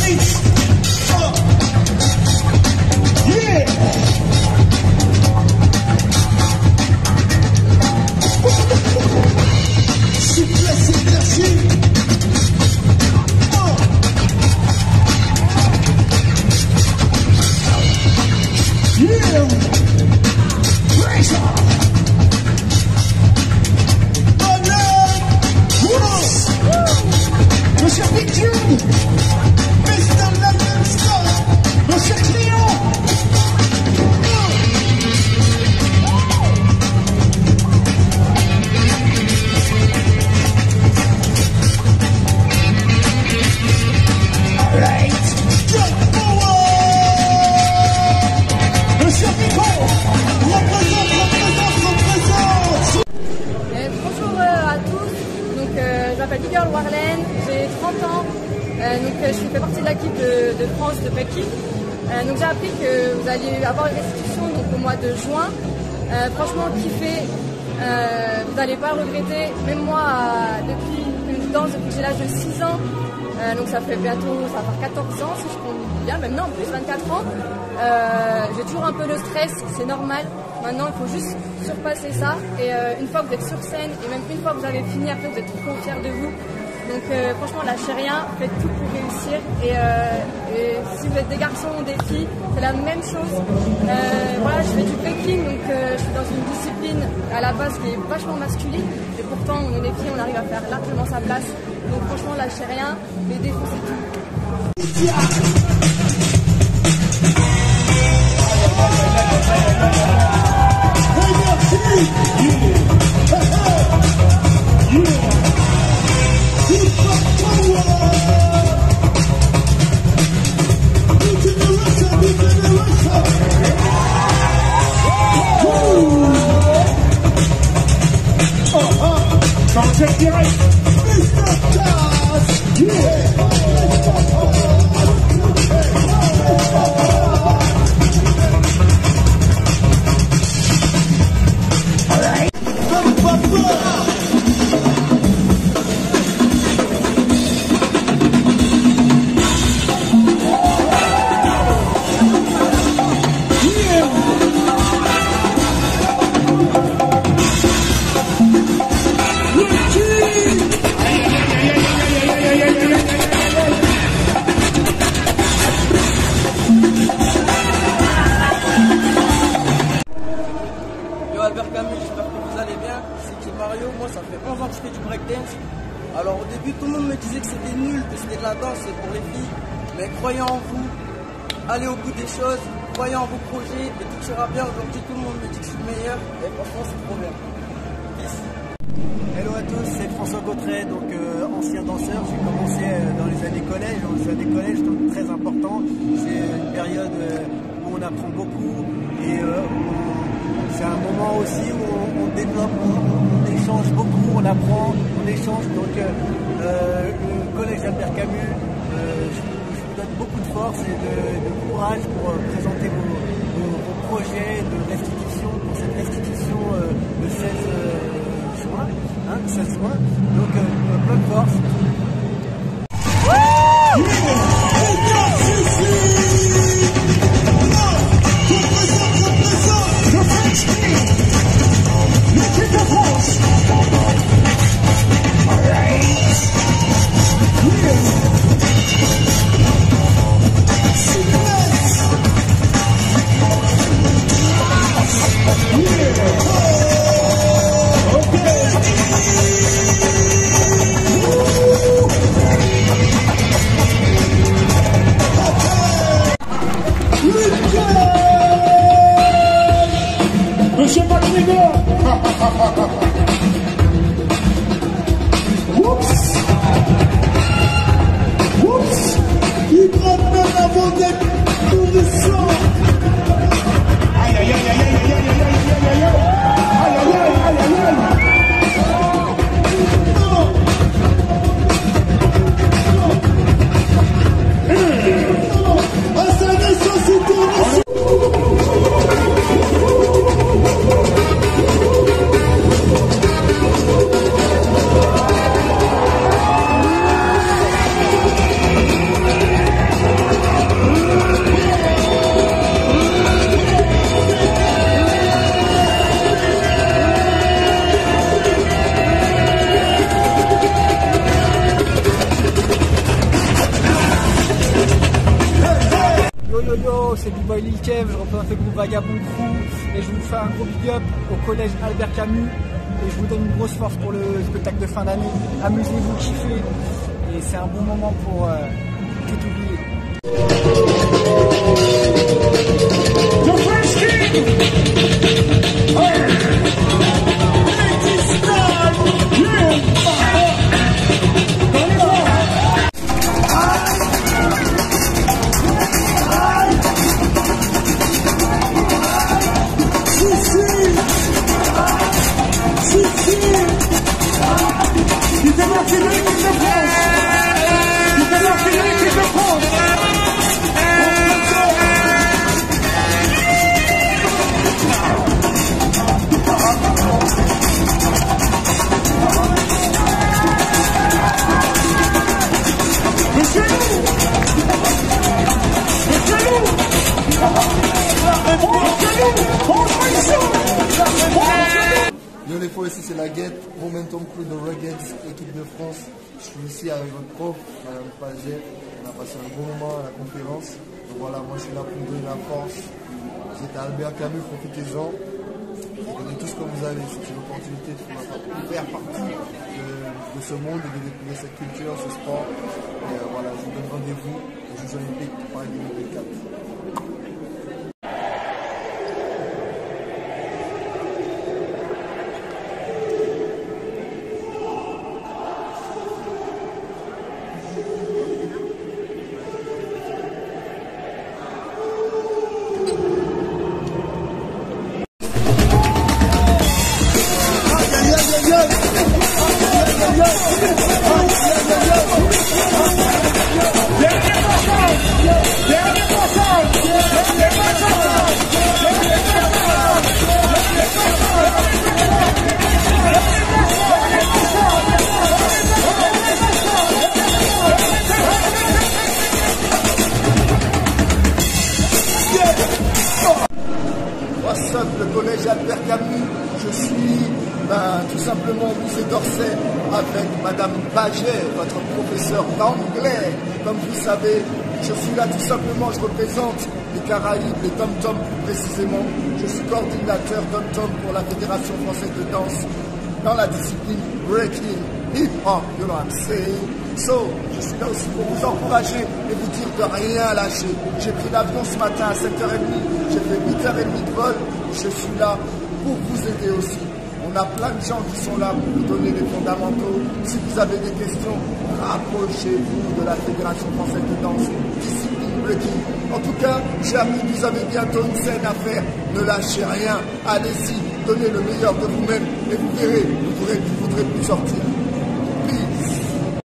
Je fais partie de l'équipe de France de Pékin. Donc j'ai appris que vous alliez avoir une restitution donc, au mois de juin. Franchement kiffé, vous n'allez pas regretter. Même moi, depuis que je danse depuis que j'ai l'âge de 6 ans, donc ça fait bientôt, ça va faire 14 ans si je compte bien, maintenant plus 24 ans. J'ai toujours un peu de stress, c'est normal. Maintenant il faut juste surpasser ça et une fois que vous êtes sur scène et même une fois que vous avez fini, après vous êtes trop fiers de vous. Donc franchement lâchez rien, faites tout pour réussir et si vous êtes des garçons ou des filles, c'est la même chose. Voilà, je fais du breaking, donc je suis dans une discipline à la base qui est vachement masculine et pourtant on est des filles, on arrive à faire largement sa place. Donc franchement lâchez rien, mais défoncez tout. Moi ça fait 11 ans que je fais du breakdance. Alors au début tout le monde me disait que c'était nul, que c'était de la danse, c'est pour les filles. Mais croyez en vous, allez au bout des choses, croyez en vos projets et tout ira bien. Aujourd'hui tout le monde me dit que je suis le meilleur et franchement c'est trop bien. Peace. Hello à tous, c'est François Gautret, donc ancien danseur. J'ai commencé dans les années collège, donc très important. C'est une période où on apprend beaucoup et c'est un moment aussi où on développe, on échange beaucoup, on apprend, on échange. Donc le collège Albert Camus, je vous donne beaucoup de force et de courage pour présenter vos projets de restitution, pour cette restitution le 16 juin. 16 juin, donc plein de force. Monsieur McNigger. Oups. Oups. Il prend même avant d'être nourrissant. Aïe, aïe, aïe, aïe, aïe, aïe, aïe, aïe, aïe, aïe, aïe, aïe, aïe, aïe, aïe. fait groupe Vagabond Crew et je vous fais un gros big up au collège Albert Camus et je vous donne une grosse force pour le spectacle de fin d'année. Amusez-vous, kiffez et c'est un bon moment pour tout oublier. Yo les fois ici c'est la Guette, Momentum Crew de Ruggeds, équipe de France. Je suis ici avec votre prof, Madame Paget. On a passé un bon moment à la conférence. Donc voilà, moi je suis là pour vous donner la force. Vous êtes à Albert Camus, profitez-en. Vous donnez tout ce que vous avez, c'est une opportunité de faire partie de ce monde et de découvrir cette culture, ce sport. Et voilà, je vous donne rendez-vous aux Jeux Olympiques Paris 2024. Le collège Albert Camus, je suis tout simplement au musée d'Orsay avec Madame Paget, votre professeur d'anglais. Comme vous savez, je suis là tout simplement, je représente les Caraïbes, les Tom-Tom plus précisément. Je suis coordinateur Tom-Tom pour la Fédération Française de Danse dans la discipline Breaking Hip-Hop, you know what I'm saying? So, je suis là aussi pour vous encourager et vous dire de rien lâcher. J'ai pris l'avion ce matin à 7h30, j'ai fait 8h30 de vol. Je suis là pour vous aider aussi. On a plein de gens qui sont là pour vous donner les fondamentaux. Si vous avez des questions, rapprochez-vous de la Fédération Française de Danse, discipline breaking. En tout cas, j'ai appris que vous avez bientôt une scène à faire. Ne lâchez rien. Allez-y, donnez le meilleur de vous-même et vous verrez, vous ne voudrez plus sortir.